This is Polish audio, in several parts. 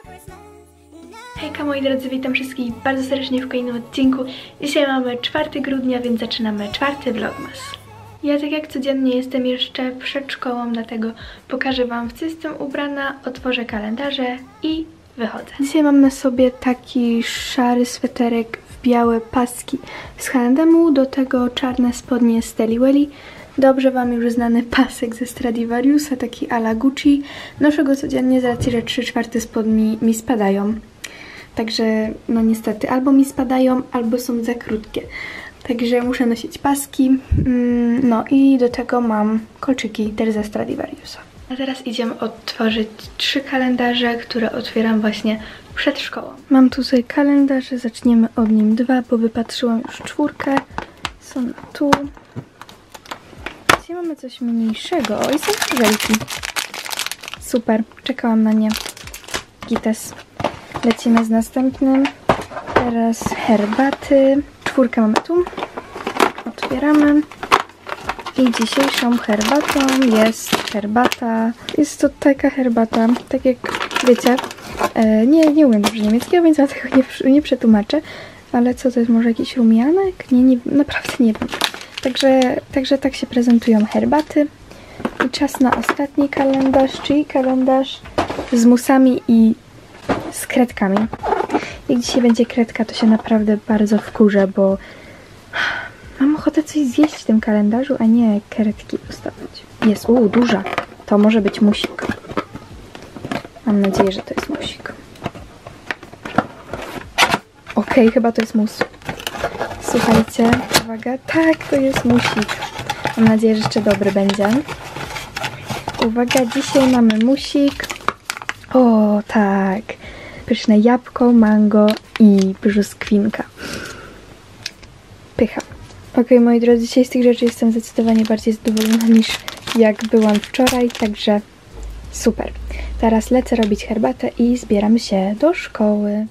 Hejka moi drodzy, witam wszystkich bardzo serdecznie w kolejnym odcinku. Dzisiaj mamy 4 grudnia, więc zaczynamy 4. vlogmas. Ja tak jak codziennie jestem jeszcze przed szkołą, dlatego pokażę wam, w co jestem ubrana, otworzę kalendarze i wychodzę. Dzisiaj mam na sobie taki szary sweterek w białe paski z H&M-u, do tego czarne spodnie z Telly Welly. Dobrze wam już znany pasek ze Stradivariusa, taki a la Gucci. Noszę go codziennie z racji, że 3/4 spodni mi spadają. Także no niestety albo mi spadają, albo są za krótkie. Także muszę nosić paski. No i do tego mam kolczyki też ze Stradivariusa. A teraz idziemy otworzyć 3 kalendarze, które otwieram właśnie przed szkołą. Mam tutaj kalendarze, zaczniemy od nim 2, bo wypatrzyłam już 4. Są tu. Dzisiaj mamy coś mniejszego. O, i są żelki. Super, czekałam na nie. Gites. Lecimy z następnym. Teraz herbaty. 4 mamy tu. Otwieramy. I dzisiejszą herbatą jest herbata. Jest to taka herbata, tak jak wiecie, nie umiem dobrze niemieckiego, więc ja tego nie przetłumaczę. Ale co to jest? Może jakiś rumianek? Nie, naprawdę nie wiem. Także tak się prezentują herbaty. I czas na ostatni kalendarz, czyli kalendarz z musami i z kredkami. Jak dzisiaj będzie kredka, to się naprawdę bardzo wkurzę, bo mam ochotę coś zjeść w tym kalendarzu, a nie kredki postawić. Jest, duża. To może być musik. Mam nadzieję, że to jest musik. Okej, chyba to jest mus. Słuchajcie, uwaga, tak, to jest musik. Mam nadzieję, że jeszcze dobry będzie. Uwaga, dzisiaj mamy musik. O, tak. Pyszne jabłko, mango i brzoskwinka. Pycha. Okej, moi drodzy, dzisiaj z tych rzeczy jestem zdecydowanie bardziej zadowolona niż jak byłam wczoraj, także super. Teraz lecę robić herbatę i zbieramy się do szkoły.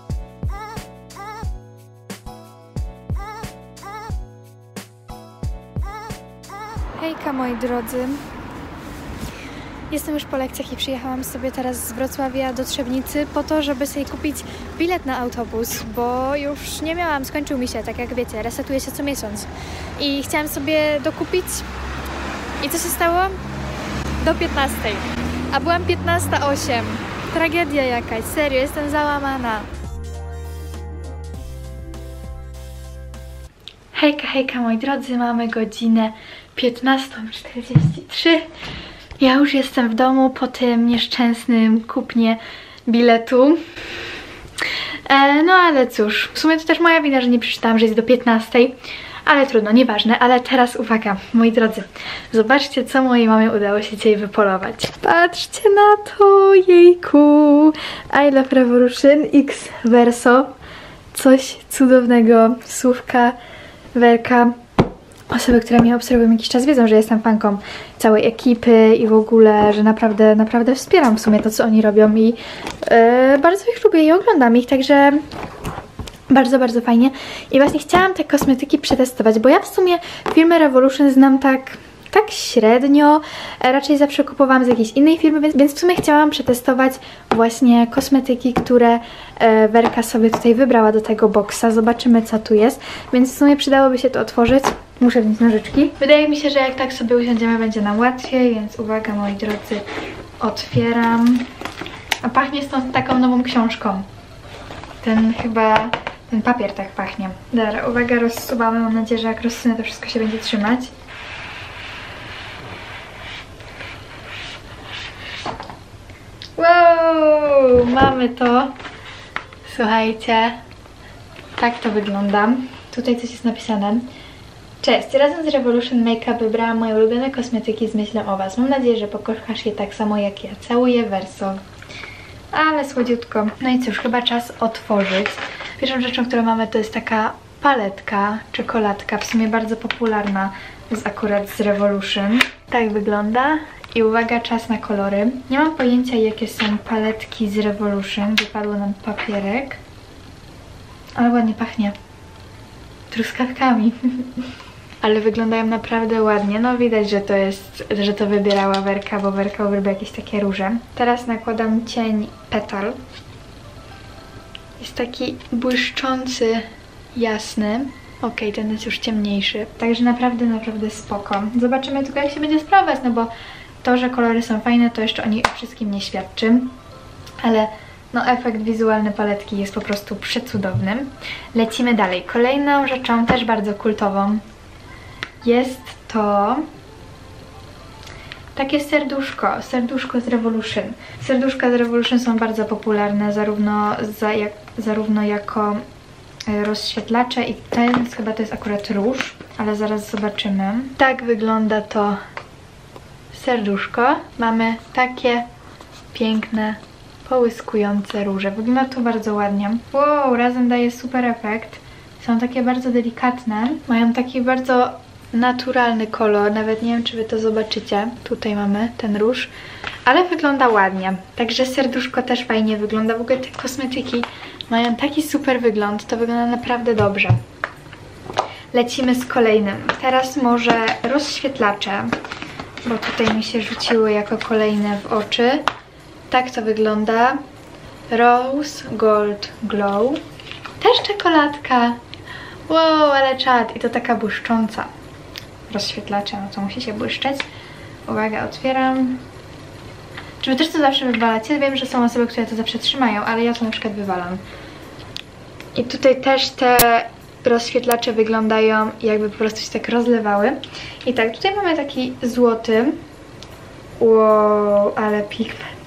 Hejka, moi drodzy. Jestem już po lekcjach i przyjechałam sobie teraz z Wrocławia do Trzebnicy po to, żeby sobie kupić bilet na autobus, bo już nie miałam, skończył mi się, tak jak wiecie, resetuje się co miesiąc. I chciałam sobie dokupić. I co się stało? Do 15. A byłam 15:08. Tragedia jakaś, serio, jestem załamana. Hejka, hejka, moi drodzy, mamy godzinę 15:43. Ja już jestem w domu po tym nieszczęsnym kupnie biletu. No ale cóż, w sumie to też moja wina, że nie przeczytałam, że jest do 15. Ale trudno, nieważne. Ale teraz uwaga, moi drodzy. Zobaczcie, co mojej mamie udało się dzisiaj wypolować. Patrzcie na to, jejku. I Love Revolution X Verso. Coś cudownego. Słówka, Werka. Osoby, które mnie obserwują jakiś czas, wiedzą, że jestem fanką całej ekipy i w ogóle, że naprawdę wspieram w sumie to, co oni robią i bardzo ich lubię i oglądam ich, także bardzo fajnie. I właśnie chciałam te kosmetyki przetestować, bo ja w sumie firmę Revolution znam tak średnio, raczej zawsze kupowałam z jakiejś innej firmy, więc w sumie chciałam przetestować właśnie kosmetyki, które Werka sobie tutaj wybrała do tego boksa. Zobaczymy, co tu jest, więc w sumie przydałoby się to otworzyć. Muszę wziąć nożyczki. Wydaje mi się, że jak tak sobie usiądziemy, będzie nam łatwiej, więc uwaga, moi drodzy, otwieram. A pachnie stąd taką nową książką. Ten papier tak pachnie. Dobra, uwaga, rozsuwamy. Mam nadzieję, że jak rozsunę, to wszystko się będzie trzymać. Wow, mamy to. Słuchajcie, tak to wygląda. Tutaj coś jest napisane. Cześć, razem z Revolution Makeup wybrałam moje ulubione kosmetyki z myślą o was. Mam nadzieję, że pokochasz je tak samo jak ja. Całuję, Verso. Ale słodziutko. No i cóż, chyba czas otworzyć. Pierwszą rzeczą, którą mamy, to jest taka paletka, czekoladka, w sumie bardzo popularna akurat z Revolution. Tak wygląda. I uwaga, czas na kolory. Nie mam pojęcia, jakie są paletki z Revolution. Wypadł nam papierek. Ale ładnie pachnie. Truskawkami. ale wyglądają naprawdę ładnie. No widać, że to wybierała Werka, bo Werka uwielbia jakieś takie róże. Teraz nakładam cień Petal. Jest taki błyszczący, jasny. Ok, ten jest już ciemniejszy. Także naprawdę spoko. Zobaczymy tylko, jak się będzie sprawować, no bo to, że kolory są fajne, to jeszcze o nich wszystkim nie świadczy. Ale no efekt wizualny paletki jest po prostu przecudowny. Lecimy dalej. Kolejną rzeczą, też bardzo kultową, jest to takie serduszko z Revolution. Serduszka z Revolution są bardzo popularne, zarówno jako rozświetlacze i ten chyba to jest akurat róż, ale zaraz zobaczymy. Tak wygląda to serduszko. Mamy takie piękne, połyskujące róże. Wygląda to bardzo ładnie. Wow, razem daje super efekt. Są takie bardzo delikatne. Mają taki bardzo naturalny kolor. Nawet nie wiem, czy wy to zobaczycie. Tutaj mamy ten róż. Ale wygląda ładnie. Także serduszko też fajnie wygląda. W ogóle te kosmetyki mają taki super wygląd. To wygląda naprawdę dobrze. Lecimy z kolejnym. Teraz może rozświetlacze, bo tutaj mi się rzuciły jako kolejne w oczy. Tak to wygląda. Rose Gold Glow. Też czekoladka. Wow, ale czad. I to taka błyszcząca. Rozświetlacze, no to musi się błyszczeć. Uwaga, otwieram. Czy wy też to zawsze wywalacie? Wiem, że są osoby, które to zawsze trzymają, ale ja to na przykład wywalam. I tutaj też te rozświetlacze wyglądają, jakby po prostu się tak rozlewały. I tak, tutaj mamy taki złoty. Wow, ale pigment.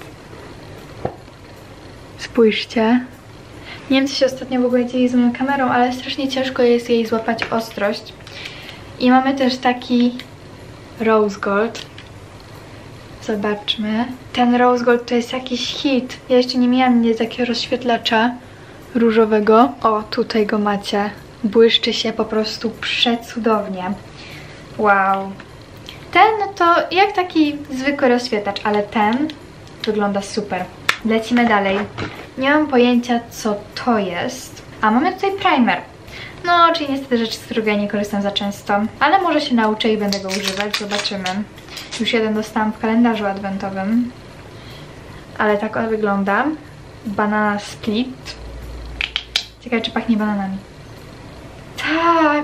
Spójrzcie. Nie wiem, co się ostatnio w ogóle dzieje z moją kamerą, ale strasznie ciężko jest jej złapać ostrość. I mamy też taki Rose Gold. Zobaczmy. Ten Rose Gold to jest jakiś hit. Ja jeszcze nie miałam nigdy takiego rozświetlacza różowego. O, tutaj go macie. Błyszczy się po prostu przecudownie. Wow. Ten no to jak taki zwykły rozświetlacz, ale ten wygląda super. Lecimy dalej. Nie mam pojęcia, co to jest. A mamy tutaj primer. No, czyli niestety rzecz, z którego ja nie korzystam za często. Ale może się nauczę i będę go używać. Zobaczymy. Już jeden dostałam w kalendarzu adwentowym. Ale tak on wygląda. Banana Split. Ciekawe, czy pachnie bananami. Tak!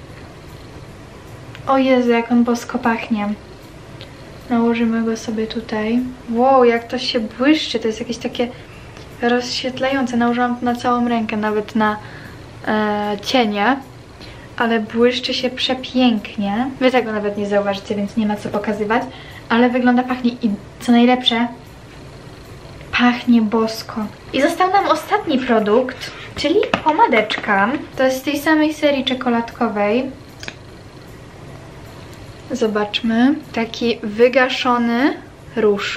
O Jezu, jak on bosko pachnie. Nałożymy go sobie tutaj. Wow, jak to się błyszczy. To jest jakieś takie rozświetlające. Nałożyłam to na całą rękę, nawet na cienie. Ale błyszczy się przepięknie. Wy tego nawet nie zauważycie, więc nie ma co pokazywać. Ale wygląda, pachnie i co najlepsze, pachnie bosko. I został nam ostatni produkt, czyli pomadeczka. To jest z tej samej serii czekoladkowej. Zobaczmy. Taki wygaszony róż.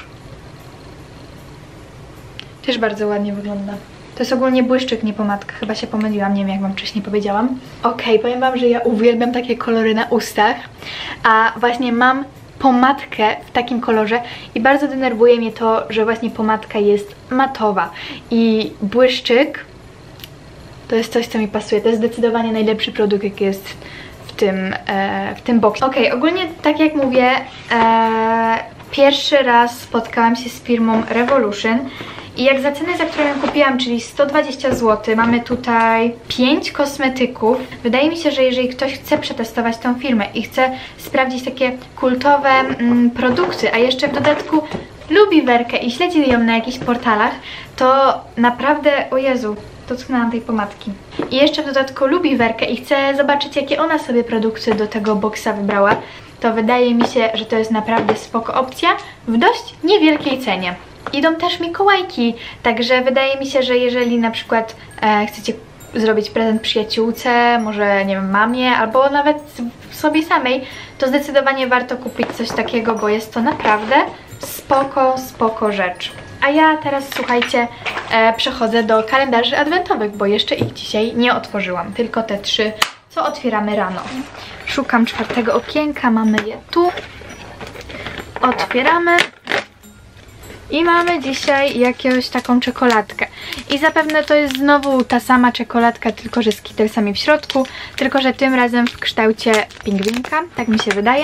Też bardzo ładnie wygląda. To jest ogólnie błyszczyk, nie pomadka. Chyba się pomyliłam, nie wiem, jak wam wcześniej powiedziałam. Okej, powiem wam, że ja uwielbiam takie kolory na ustach. A właśnie mam pomadkę w takim kolorze i bardzo denerwuje mnie to, że właśnie pomadka jest matowa. I błyszczyk to jest coś, co mi pasuje. To jest zdecydowanie najlepszy produkt, jaki jest w tym boksie. Okej, ogólnie tak jak mówię, pierwszy raz spotkałam się z firmą Revolution i jak za cenę, za którą ją kupiłam, czyli 120 zł, mamy tutaj 5 kosmetyków. Wydaje mi się, że jeżeli ktoś chce przetestować tą firmę i chce sprawdzić takie kultowe produkty, a jeszcze w dodatku lubi Werkę i śledzi ją na jakichś portalach, to naprawdę, o Jezu, dotknęłam tej pomadki. I jeszcze w dodatku lubi Werkę i chce zobaczyć, jakie ona sobie produkty do tego boksa wybrała, to wydaje mi się, że to jest naprawdę spoko opcja w dość niewielkiej cenie. Idą też Mikołajki, także wydaje mi się, że jeżeli na przykład chcecie zrobić prezent przyjaciółce, może nie wiem, mamie, albo nawet sobie samej, to zdecydowanie warto kupić coś takiego, bo jest to naprawdę spoko rzecz. A ja teraz, słuchajcie, przechodzę do kalendarzy adwentowych, bo jeszcze ich dzisiaj nie otworzyłam, tylko te 3, co otwieramy rano. Szukam 4. okienka, mamy je tu. Otwieramy. I mamy dzisiaj jakąś taką czekoladkę. I zapewne to jest znowu ta sama czekoladka, tylko że z Skittlesami w środku. Tylko że tym razem w kształcie pingwinka, tak mi się wydaje.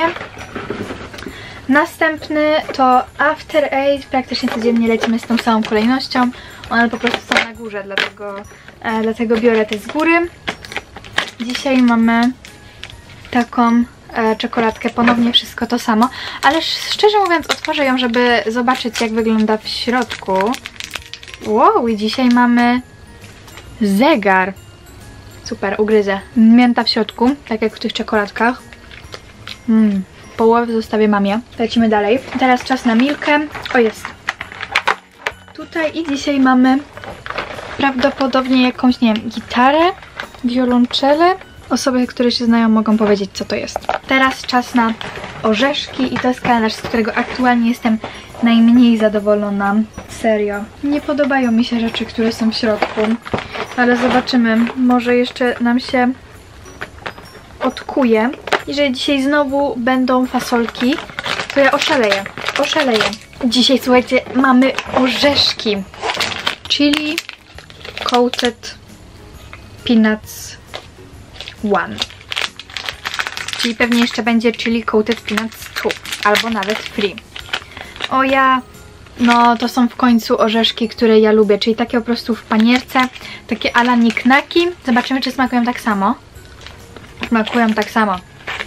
Następny to After Eight. Praktycznie codziennie lecimy z tą samą kolejnością. One po prostu są na górze, dlatego biorę te z góry. Dzisiaj mamy taką czekoladkę, ponownie wszystko to samo, ale szczerze mówiąc otworzę ją, żeby zobaczyć, jak wygląda w środku. Wow, i dzisiaj mamy zegar. Super, ugryzę. Mięta w środku, tak jak w tych czekoladkach. Połowę zostawię mamie. Lecimy dalej. Teraz czas na Milkę. O, jest. Tutaj i dzisiaj mamy prawdopodobnie jakąś, nie wiem, gitarę, wiolonczelę. Osoby, które się znają, mogą powiedzieć, co to jest. Teraz czas na orzeszki i to jest kalendarz, z którego aktualnie jestem najmniej zadowolona. Serio. Nie podobają mi się rzeczy, które są w środku, ale zobaczymy. Może jeszcze nam się odkuje. Jeżeli dzisiaj znowu będą fasolki, to ja oszaleję. Oszaleję. Dzisiaj, słuchajcie, mamy orzeszki. Chili Coated Peanuts 1. Czyli pewnie jeszcze będzie Chili Coated Peanuts 2. Albo nawet free. O ja... No to są w końcu orzeszki, które ja lubię. Czyli takie po prostu w panierce. Takie ala niknaki. Zobaczymy, czy smakują tak samo. Smakują tak samo.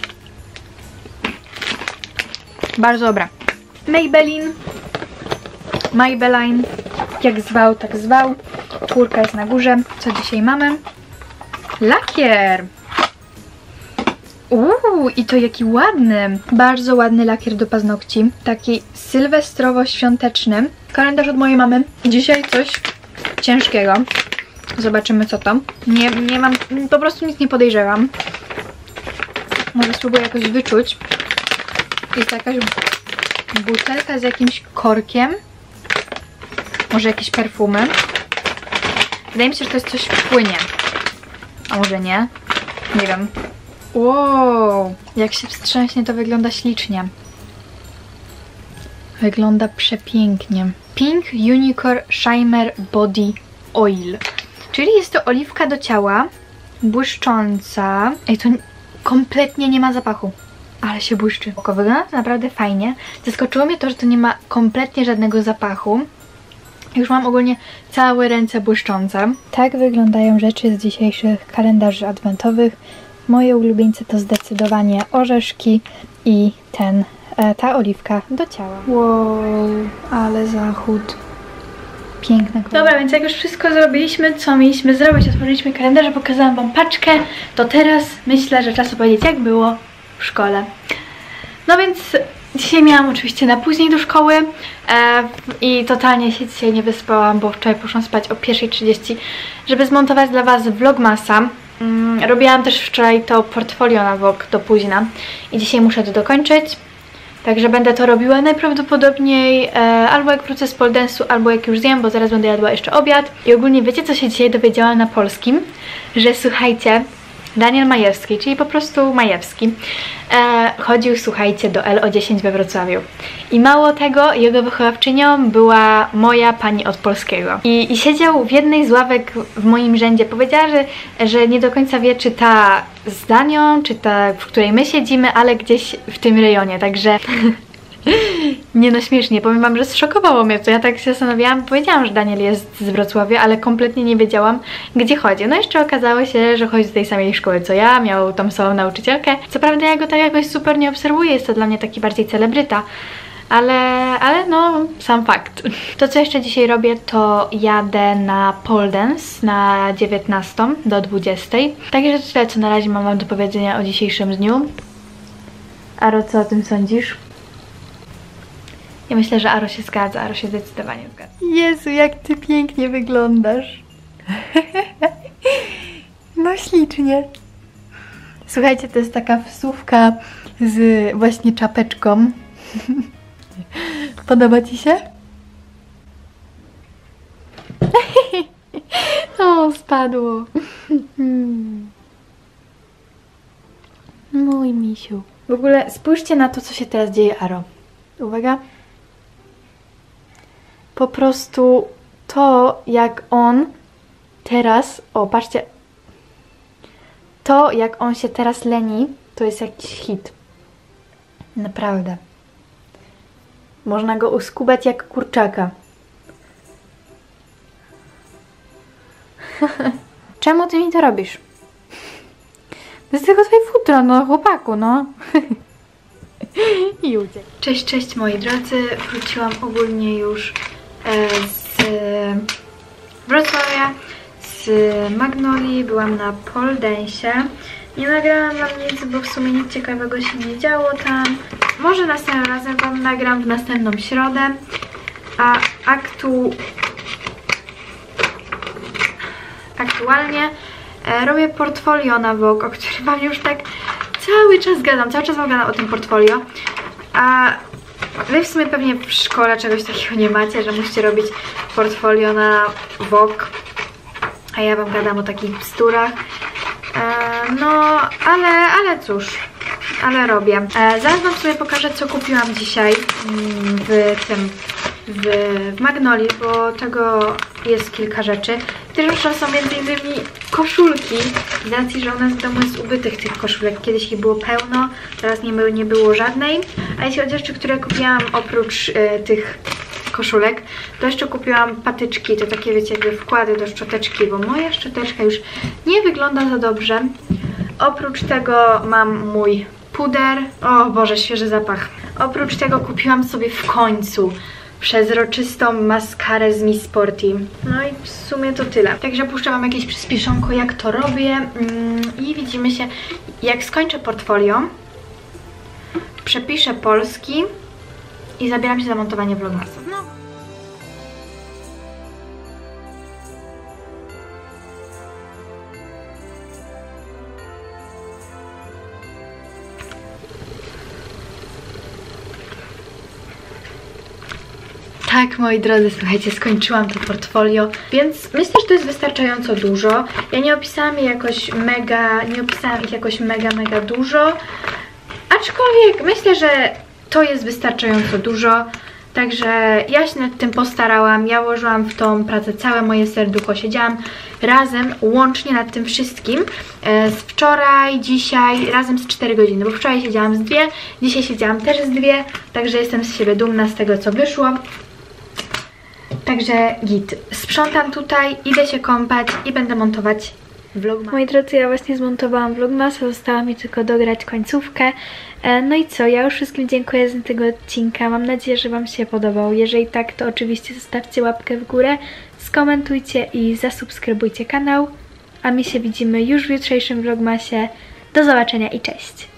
Bardzo dobre. Maybelline. Jak zwał, tak zwał. Czwórka jest na górze. Co dzisiaj mamy? Lakier. I to jaki ładny. Bardzo ładny lakier do paznokci. Taki sylwestrowo-świąteczny. Kalendarz od mojej mamy. Dzisiaj coś ciężkiego. Zobaczymy, co to. Nie mam, po prostu nic nie podejrzewam. Może spróbuję jakoś wyczuć. Jest jakaś butelka z jakimś korkiem. Może jakieś perfumy. Wydaje mi się, że to jest coś w płynie. A może nie? Nie wiem. Wow, jak się wstrząśnie, to wygląda ślicznie. Wygląda przepięknie. Pink Unicorn Shimmer Body Oil. Czyli jest to oliwka do ciała. Błyszcząca. Ej, to kompletnie nie ma zapachu. Ale się błyszczy. Wygląda to naprawdę fajnie. Zaskoczyło mnie to, że to nie ma kompletnie żadnego zapachu. Już mam ogólnie całe ręce błyszczące. Tak wyglądają rzeczy z dzisiejszych kalendarzy adwentowych. Moje ulubieńce to zdecydowanie orzeszki i ta oliwka do ciała. Wow, ale zachód. Piękna. Dobra, więc jak już wszystko zrobiliśmy, co mieliśmy zrobić, otworzyliśmy kalendarze, pokazałam wam paczkę, to teraz myślę, że czas opowiedzieć, jak było w szkole. No więc dzisiaj miałam oczywiście na później do szkoły i totalnie się dzisiaj nie wyspałam, bo wczoraj poszłam spać o 1:30, żeby zmontować dla was vlogmasa. Robiłam też wczoraj to portfolio na vlog do późna i dzisiaj muszę to dokończyć. Także będę to robiła najprawdopodobniej albo jak wrócę z pole dance'u, albo jak już zjem, bo zaraz będę jadła jeszcze obiad. I ogólnie wiecie, co się dzisiaj dowiedziałam na polskim? Że słuchajcie, Daniel Majewski, czyli po prostu Majewski, chodził, słuchajcie, do LO10 we Wrocławiu. I mało tego, jego wychowawczynią była moja pani od polskiego. I siedział w jednej z ławek w moim rzędzie. Powiedziała, że nie do końca wie, czy ta z Danią, czy ta, w której my siedzimy, ale gdzieś w tym rejonie, także... Nie no, śmiesznie, powiem wam, że zszokowało mnie to. Ja tak się zastanawiałam, powiedziałam, że Daniel jest z Wrocławia, ale kompletnie nie wiedziałam, gdzie chodzi. No jeszcze okazało się, że chodzi do tej samej szkoły co ja, miał tą samą nauczycielkę. Co prawda ja go tak jakoś super nie obserwuję, jest to dla mnie taki bardziej celebryta. Ale no, sam fakt. To, co jeszcze dzisiaj robię, to jadę na pole dance na 19 do 20. Także to tyle, co na razie mam wam do powiedzenia o dzisiejszym dniu. Aro, co o tym sądzisz? Ja myślę, że Aro się zgadza, Aro się zdecydowanie zgadza. Jezu, jak ty pięknie wyglądasz. No ślicznie. Słuchajcie, to jest taka wsówka z właśnie czapeczką. Podoba ci się? O, spadło. Mój misiu. W ogóle spójrzcie na to, co się teraz dzieje, Aro. Uwaga. Po prostu to, jak on teraz, o patrzcie, to jak on się teraz leni, to jest jakiś hit. Naprawdę. Można go uskubać jak kurczaka. Czemu ty mi to robisz? To jest tylko twoje futro, no chłopaku, no. I uciekł. Cześć, cześć moi drodzy. Wróciłam ogólnie już z Wrocławia, z Magnolii. Byłam na pole dance'ie. Nie nagrałam wam nic, bo w sumie nic ciekawego się nie działo tam. Może następnym razem wam nagram w następną środę. A aktualnie robię portfolio na Vogue, o którym wam już tak cały czas gadam wam gadam o tym portfolio. A wy w sumie pewnie w szkole czegoś takiego nie macie, że musicie robić portfolio na Vogue. A ja wam gadam o takich bzdurach. No, ale cóż, ale robię. Zaraz wam sobie pokażę, co kupiłam dzisiaj w Magnolii, bo tego jest kilka rzeczy. Też są m.in. koszulki, z racji, że u nas w domu jest ubytych tych koszulek. Kiedyś ich było pełno, teraz nie było żadnej. A jeśli chodzi o rzeczy, które kupiłam oprócz tych koszulek, to jeszcze kupiłam patyczki, to takie wiecie, jakby wkłady do szczoteczki, bo moja szczoteczka już nie wygląda za dobrze. Oprócz tego mam mój puder. O Boże, świeży zapach. Oprócz tego kupiłam sobie w końcu przezroczystą maskarę z Miss Sporty. No i w sumie to tyle. Także puszczę wam jakieś przyspieszonko, jak to robię. I widzimy się, jak skończę portfolio, przepiszę polski i zabieram się za montowanie vlogmasów. No. Tak, moi drodzy, słuchajcie, skończyłam to portfolio, więc myślę, że to jest wystarczająco dużo. Ja nie opisałam ich jakoś mega dużo, aczkolwiek myślę, że to jest wystarczająco dużo. Także ja się nad tym postarałam, ja włożyłam w tą pracę całe moje serducho, siedziałam razem, łącznie nad tym wszystkim, z wczoraj, dzisiaj, razem z 4 godziny, bo wczoraj siedziałam z 2, dzisiaj siedziałam też z 2, także jestem z siebie dumna z tego, co wyszło. Także git. Sprzątam tutaj, idę się kąpać i będę montować vlogmas. Moi drodzy, ja właśnie zmontowałam vlogmasa, została mi tylko dograć końcówkę. No i co, ja już wszystkim dziękuję za tego odcinka, mam nadzieję, że wam się podobał. Jeżeli tak, to oczywiście zostawcie łapkę w górę, skomentujcie i zasubskrybujcie kanał. A my się widzimy już w jutrzejszym vlogmasie. Do zobaczenia i cześć!